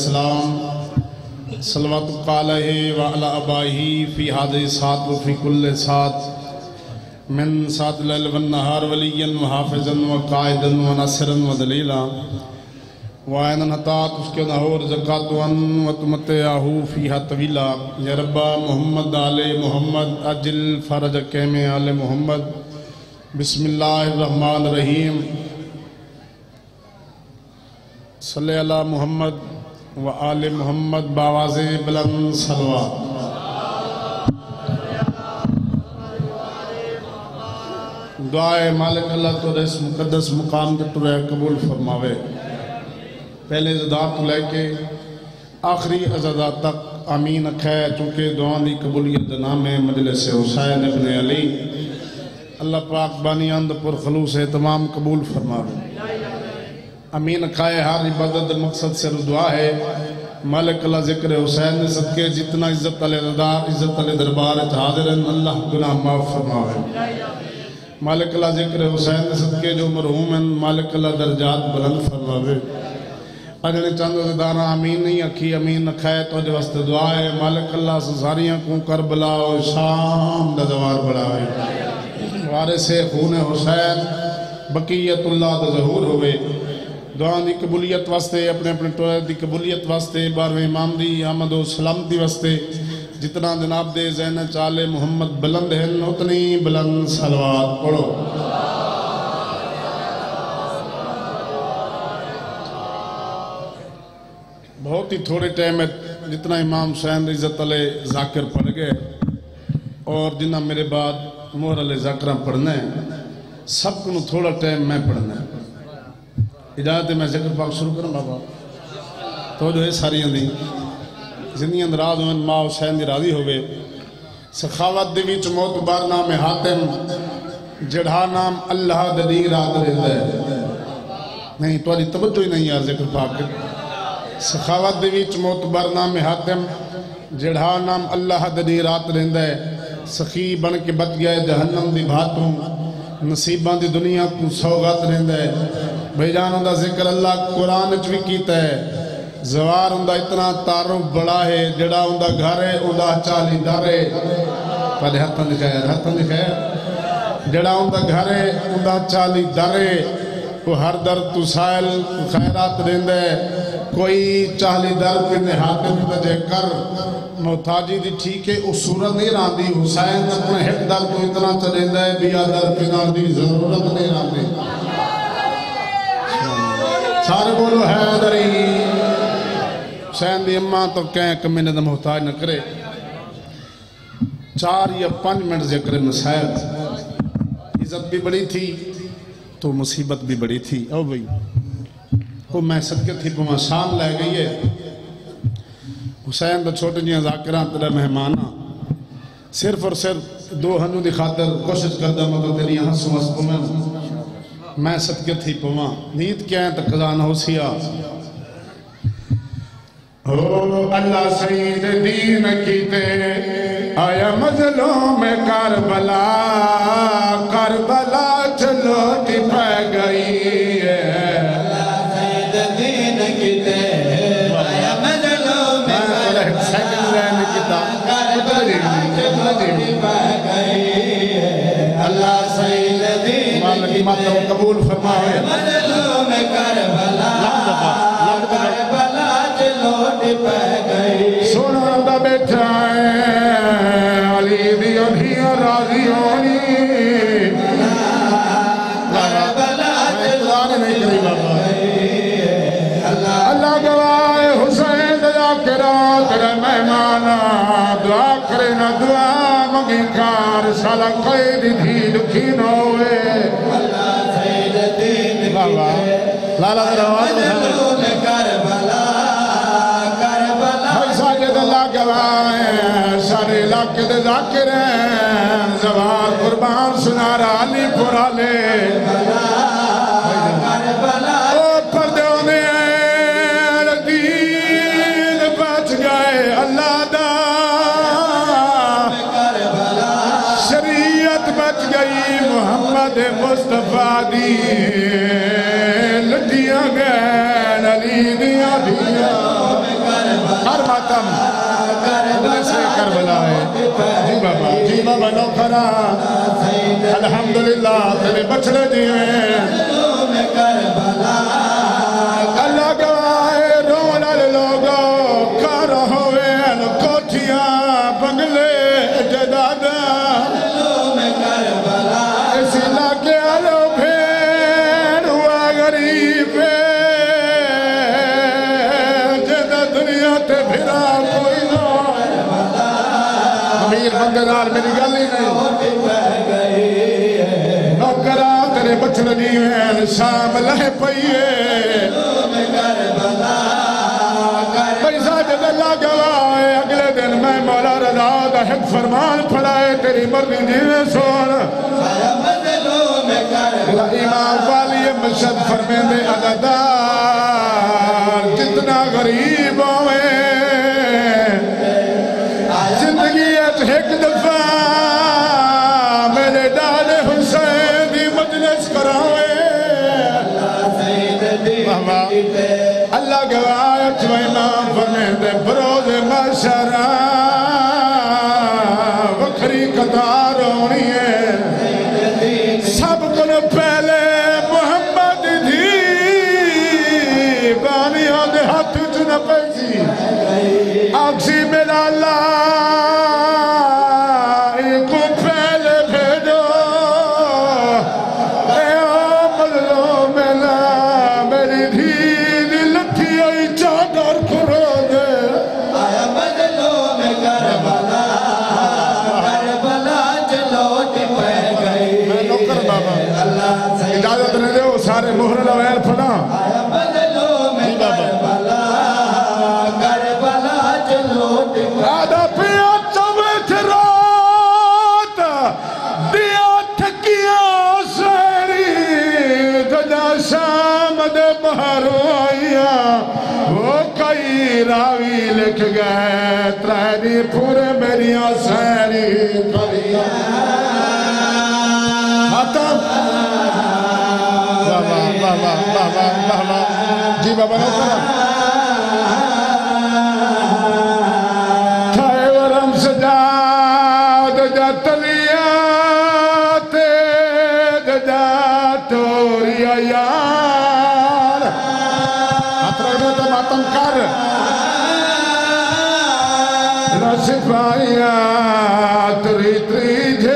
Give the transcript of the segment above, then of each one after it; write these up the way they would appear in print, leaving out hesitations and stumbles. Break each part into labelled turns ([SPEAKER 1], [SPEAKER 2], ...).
[SPEAKER 1] السلام صلوات علیہ وعلی آبائہ فی هذه الساعة وفی کل ساعة من ساعة الليل والنهار وليا وحافظا وقائدا وناصرا ودليلا وعينا حتى تسكن نهور زكاة وتمتعه فيها طويلا يا رب محمد آل محمد أجل فرج كيم آل محمد بسم الله الرحمن الرحيم صلی اللہ محمد و آل محمد باواز بلند صلوات دعائے مالک اللہ تو اس مقدس مقام کے ترے قبول فرماوے پہلے عزادات لے کے آخری عزادات تک آمین اکھائے چونکہ دعائیں دی قبولیت نام مجلس حسین ابن علی اللہ پاک بانیاند پر خلوص تمام قبول فرماوے امین کھائے ہر عبادت مقصد سے دعا ہے مالک اللہ ذکر حسین نے صدقے جتنا عزت علیہ دار عزت علیہ دربار حاضر اللہ گناہ معاف فرماوے مالک اللہ ذکر حسین نے صدقے جو مرحوم ہیں مالک اللہ درجات بلند فرماوے اجنے چند عزدارہ امین نہیں اکھی امین کھائے تو جو واسطے دعا ہے مالک اللہ سزاریاں کو کربلا و شام دزوار بڑھاوے وارث خون حسین بقیت اللہ دا ظہور ہوئے دعائیں دی قبولیت واسطے اپنے ٹوئے دی قبولیت واسطے بارویں امام دی آمد و سلامتی واسطے جتنا جناب دے زین چالے محمد بلند ہیں اتنی بلند صلوات پڑھو بہت ہی تھوڑے ٹائم ہے جتنا امام حسین عزت علیہ ذاکر پڑھ گئے اور جنہ میرے بعد مہر علیہ ذاکرہ پڑھنا ہے سب کو تھوڑا ٹائم میں پڑھنا ہے اجازت میں ذکر پاک شروع کروں بابا تو جو ہے ساری اندھی زندگی اندراز ہوئے ماں حسین دی راضی ہوئے سخاوت دی ویچ موت بار نام حاتم جڑھا نام اللہ دی رات رہتا ہے نہیں تو آلی توجہ ہی نہیں یار ذکر پاک سخاوت دی ویچ موت بار نام حاتم جڑھا نام اللہ دی رات رہتا ہے سخی بن کے بچ گئے جہنم دی بھاتوں نصیبان دی دنیا کو سوگات رہتا ہے بھائی جان اندہ ذکر اللہ قرآن بھی کیتا ہے زوار اندہ اتنا تعارف بڑا ہے جڑا اندہ گھر ہے اندہ چالی در ہے پہلے ہاتھاں دکھایا جڑا اندہ گھر ہے اندہ چالی در ہے کو ہر در تو سائل خیرات رہندہ ہے کوئی چالی در پہ نہاتے میں بجے کر محتاجی دی ٹھیک ہے اس صورت نہیں راندی حسین اپنے ہٹ در کو اتنا چلندہ ہے بیا در پہ راندی ضرورت نہیں راندی سارے بولو حیدری حسین دی اماں تو کہیں کہ میں نے محتاج نہ کرے 4 یا 5 منٹ ذکر مسائل عزت بھی بڑی تھی تو مصیبت بھی بڑی تھی او بھئی وہ میں صدقے تھی پہ شام لے گئی ہے حسین تو چھوٹے جیاں ذاکران تیرے مہمانہ صرف اور صرف 2 ہنوں دی خاطر کوشش کردہ مگر تیری یہاں سمس کو میں صدقے تھی پواں نیت کیا ہے تقضان ہو سیا اللہ سید دین کیتے آیا مظلوم کربلا کربلا چلو ٹپہ گئی ہے اللہ سید دین کیتے آیا مظلوم کربلا چلو ٹپہ گئی ہے اللہ سید دین ماتم قبول فرمائے مظلوم کربلا کربلا چلوٹ پہ گئی سونا دا بیٹھا ہے علی دی ابھیاں راضی ہونی کربلا چلوٹ پہ گئی اللہ گواہ حسین دعا کرا تیرے مہمانا دعا کرے نہ دعا مگی کار سالہ قید دھی دکھی نہ ہوئے لالا مظلوم کربلا کربلا بھائی ساجد اللہ گواہیں سارے علاقے دے ذاکر ہیں زوار قربان سنارا علی پورا لے کربلا او پردے ہونے دین بچ گئے اللہ دا شریعت بچ گئی محمد مصطفیٰ دی لٹیاں گئے علی دیا دیا ماتم سے کربلا ہے جی بابا نوکرا الحمدللہ تیرے بچڑے دیئے اللہ گواہ رون والے لوگوں کار ہوئے کوٹھیاں بنگلے جدادہ اس علاقے آلو پھیر ہوا غریب جدہ دنیا تے بھرا کوئی نہ امیر بندرار میری گلی نہیں نوکرا تیرے بچڑ نہیں شام لہ پئیے پیسہ جد اللہ گواہ ہے اگلے دن میں مولا رضا دا حق فرمان پڑھائے تیری مرضی جیوے سون امام والی مشہد فرمین دے عددار جتنا غریب ہوئے زندگی ایک دفعہ میرے ڈال حسین دی مجلس کراوے اللہ گواہ جو امام فرمین دے بروز معاشرہ وکھری قطار ہونی ہے سب کن پہلے محمد دی بانیاں دے ہاتھ چنہ پیسی آکسی میرا اللہ ایک پہلے بھیجو اے ملو میلا میری دھی لٹھی آئی چادر کرو دے آیا بدلو میں کربلا چلوٹ پہ گئی میں نوکر بابا اجازت نہیں دے وہ سارے مہر لویر پڑا آیا بدلو میں کربلا چلوٹ آدھا پیا چویت رات دیا تھکیاں سیری دجا شام دے بہر آئیاں وہ کئی راوی لکھ گئے ترہدی پورے میریاں سیری کریاں ماتم بابا جی بابا نوکرہ تھائے ورم سجاد جا تلیات جا توریا یار ہاتھ رکھ دے تو ماتم کر رسفائیاں تری تری جھے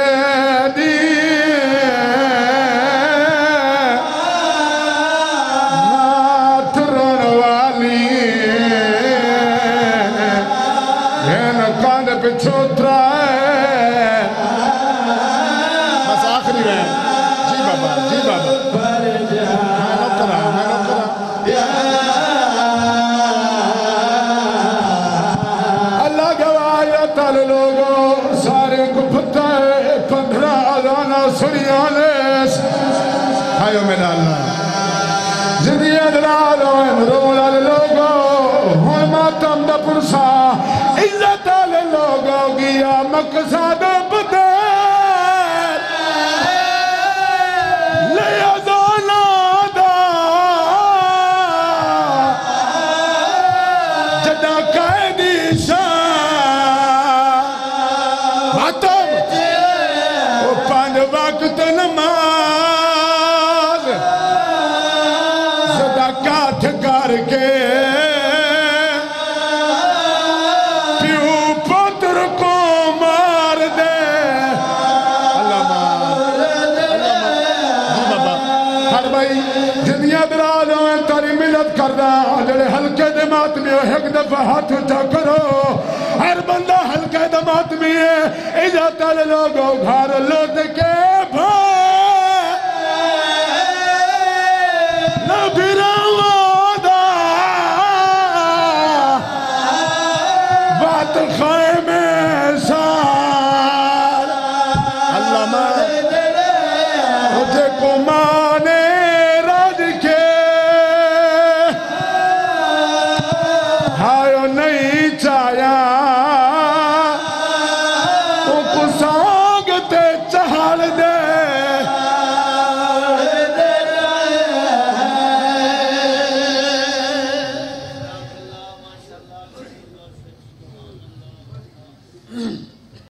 [SPEAKER 1] چھوٹرا ہے بس آخری ہے جی بابا میں نوکرہ اللہ گواہ تل لوگوں سارے کو پتہ ہے 15 آزانہ سنیاں لیس آئیو میرا اللہ زندگی ادرالوں امرول آلے لوگوں ہون ماتم دا پرسا عزت آلے لوگوں گیا مقصد بدر لے ازانا دا جدا قیدی شاہ ماتم وہ 5 وقت نماز صدقات کر کے جڑے ہلکے دمات میں ایک دفعہ ہاتھ اٹھا کرو ہر بندہ ہلکے دمات میں ہے اجازت والے لوگوں گھر لوٹ کے بات خائم سار اللہ مجھے کو مانے راج کے ہائیو نہیں چاہیا تو کو سانگتے چہال دے ہے